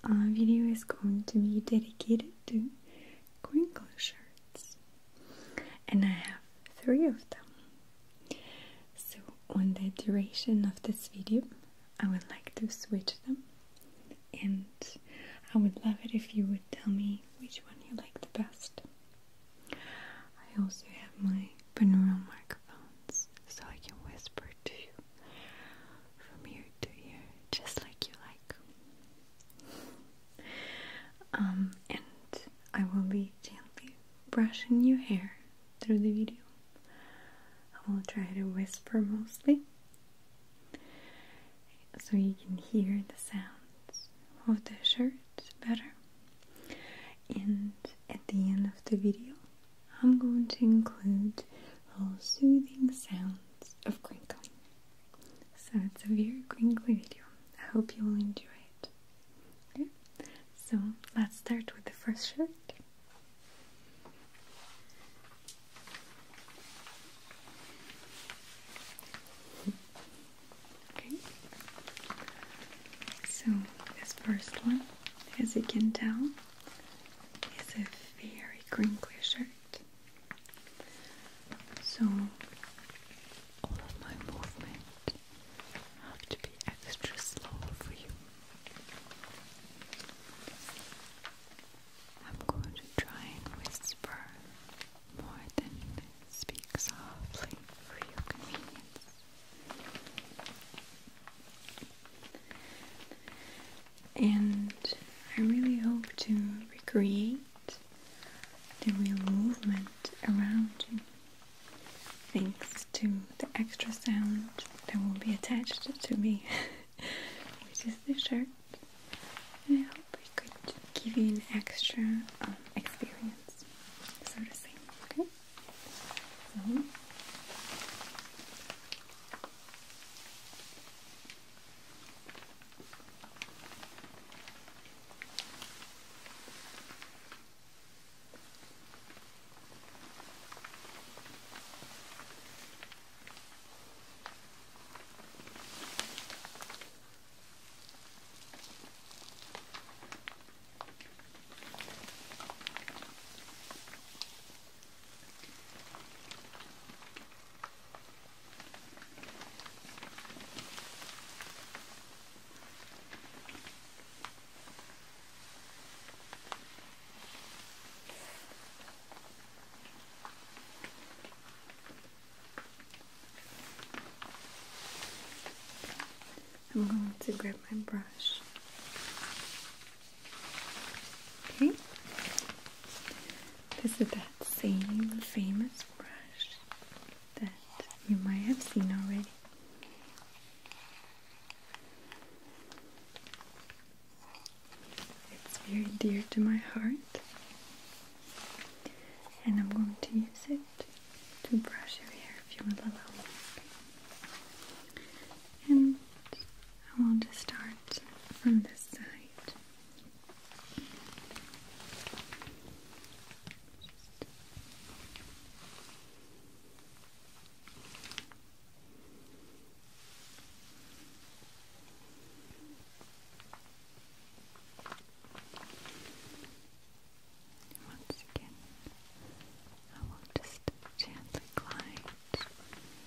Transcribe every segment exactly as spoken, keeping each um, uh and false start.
uh, video is going to be dedicated to crinkle shirts, and I have three of them. So on the duration of this video, I would like to switch them, and I would love it if you would tell me which one you like the best. I also have my binaural microphones, so I can whisper to you from ear to ear, just like you like. Um, and I will be gently brushing your hair through the video. I will try to whisper mostly, so you can hear the sounds of the shirt better. And at the end of the video, I'm going to include little soothing sounds of crinkling. So it's a very crinkly video. I hope you will enjoy it. Okay? So let's start with the first shirt. Okay. So this first one, as you can tell, is a very crinkly shirt. So all of my movement have to be extra slow for you. I'm going to try and whisper more than speak softly for your convenience. And I really hope to recreate the real movement around you, thanks to the extra sound that will be attached to me, which is the shirt. And I hope it could give you an extra um, experience, so to say. Okay? So, I'm going to grab my brush. Okay? This is that same famous brush that you might have seen already. It's very dear to my heart, and I'm going to use it to brush your hair if you will allow me. And I want to start from this side. Once again, I will just gently glide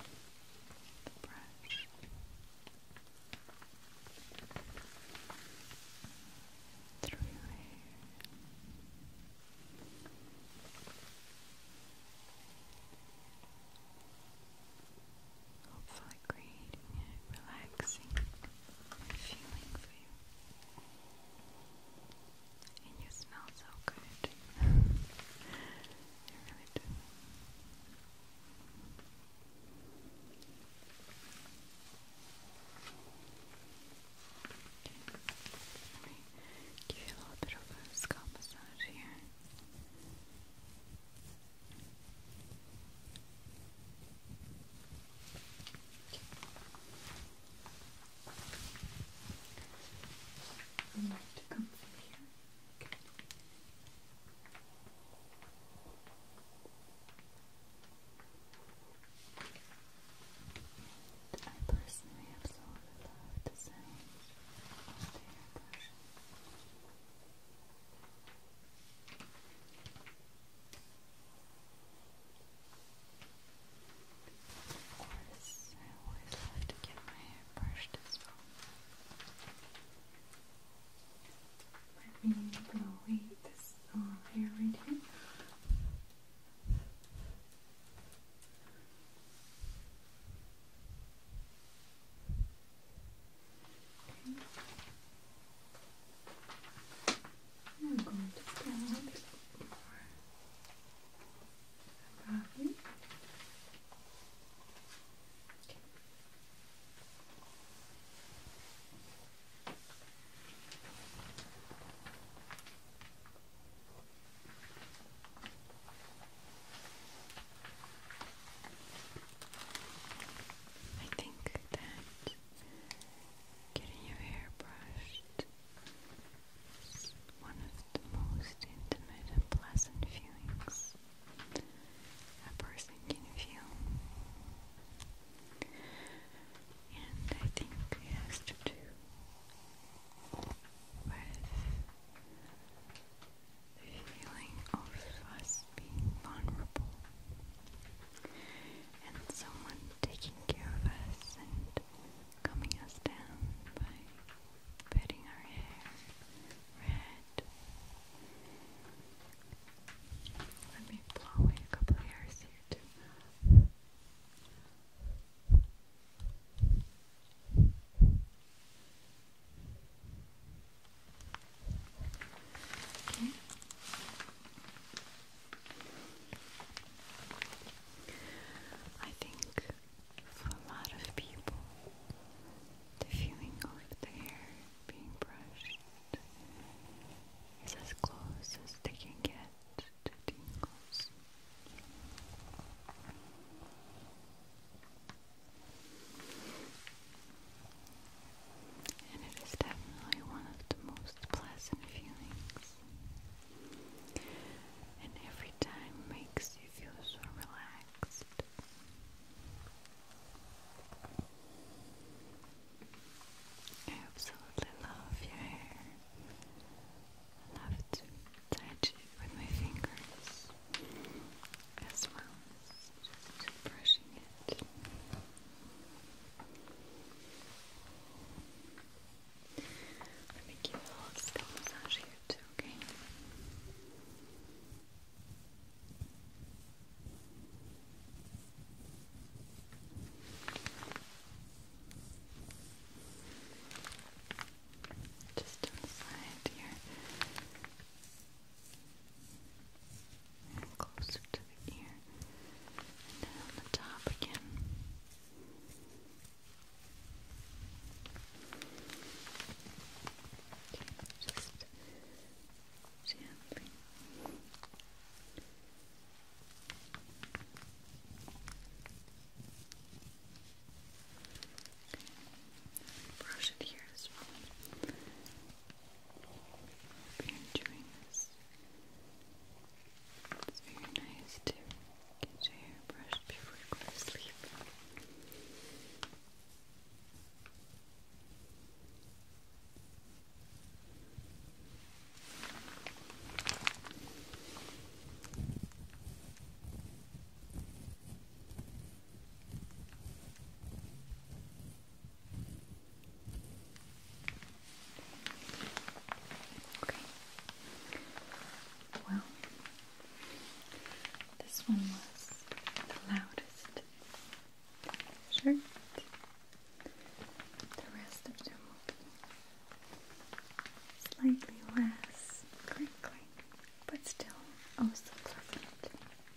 slightly less crinkly, but still also pleasant.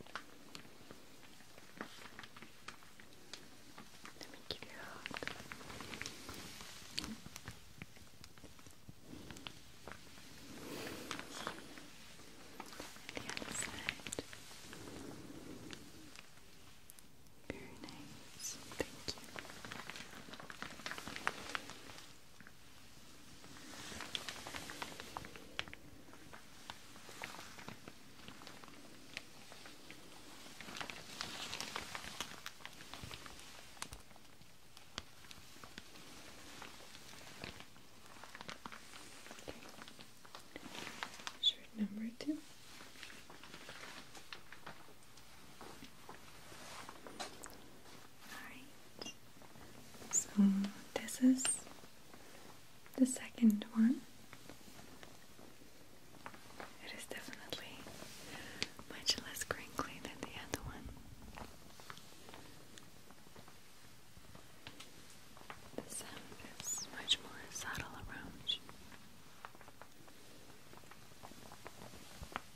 Let me give you a hug. The other side. Very nice. Thank you. Shirt number two. Alright, so this is the second one. It is definitely much less crinkly than the other one. The sound is much more subtle around you.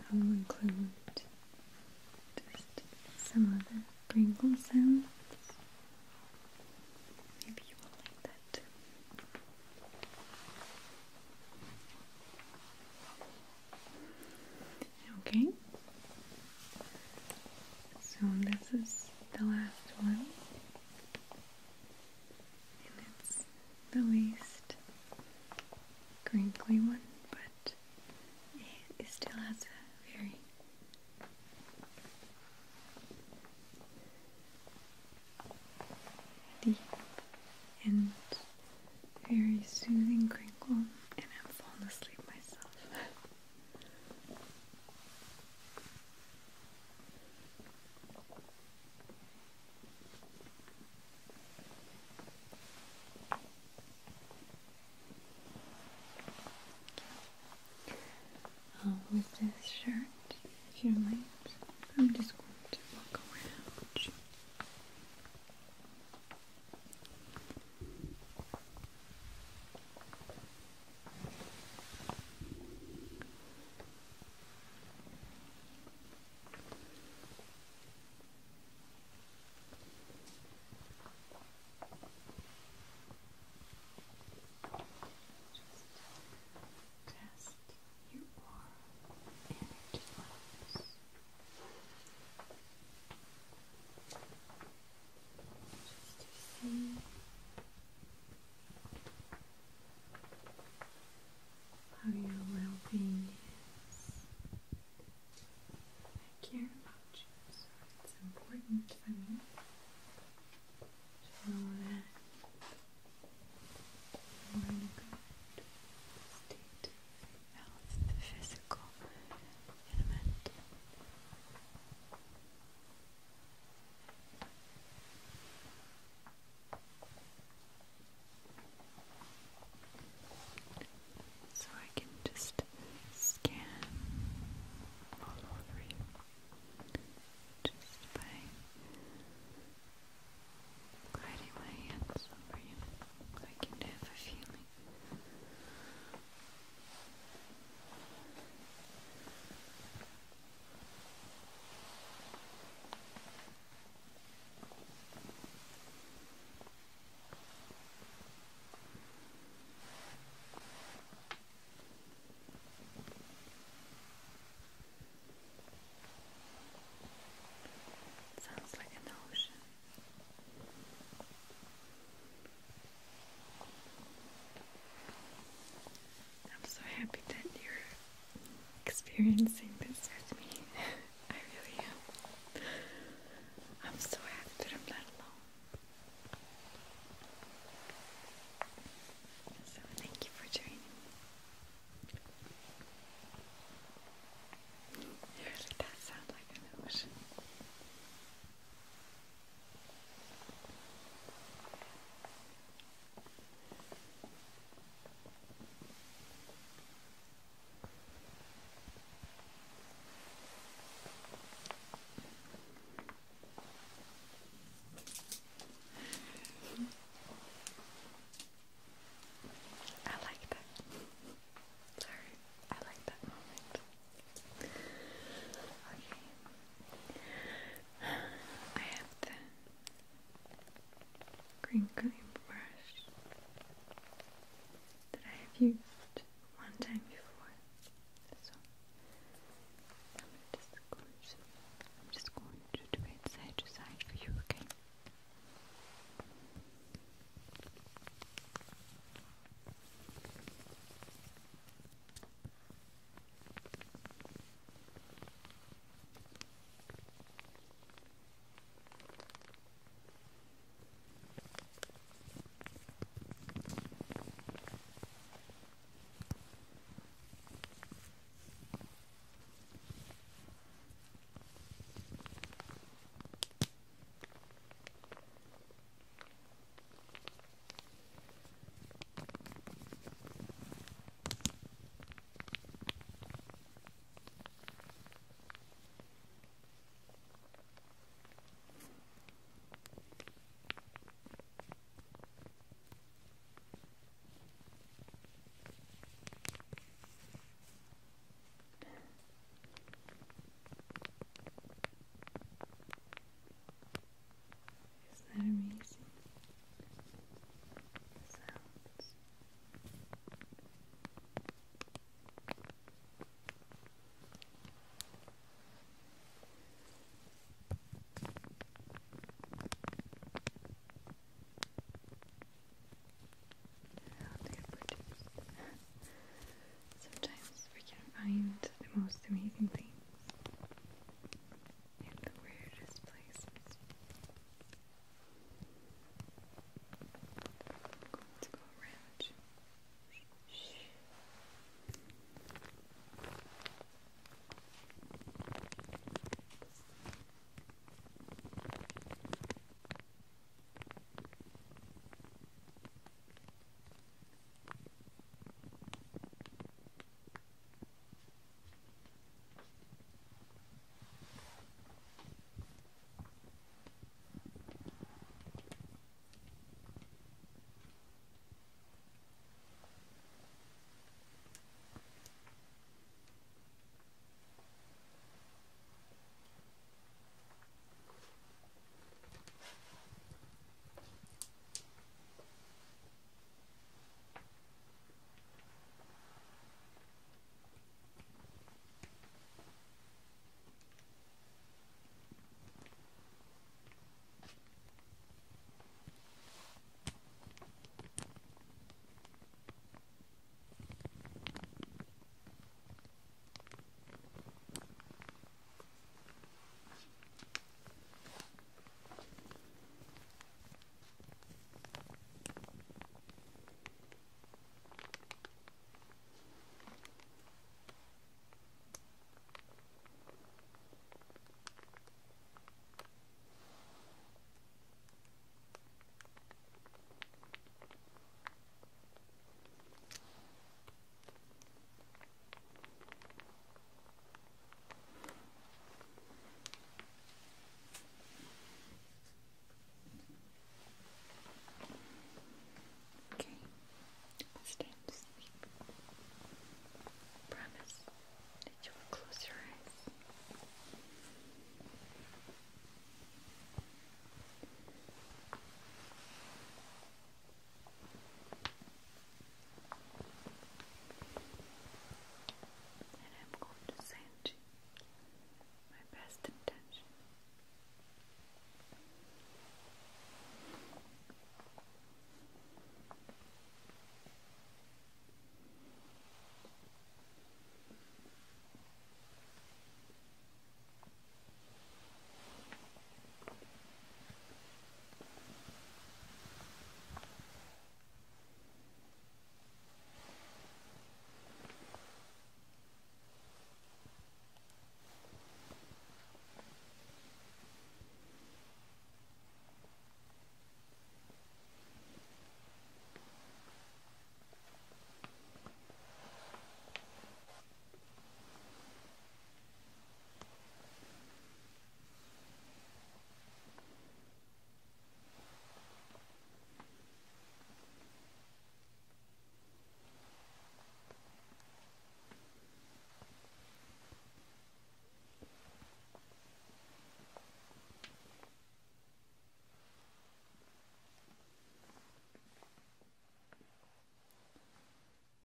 I will include just some other crinkle sounds. Maybe you will like that too. Okay, so this is the last one, and it's the least crinkly one, but it still has a very deep and very soothing crinkle, and I'm falling asleep myself. Uh, with this shirt, if you like, I'm just going to walk around. Just test your aura energy levels. Just to see how your well-being is. I care about you, so it's important for me to know that you're in a good state of health, physical and mental. So I can just scan all over you just by gliding my hands over you. I can have a feeling. It sounds like an ocean. I'm so happy that you're experiencing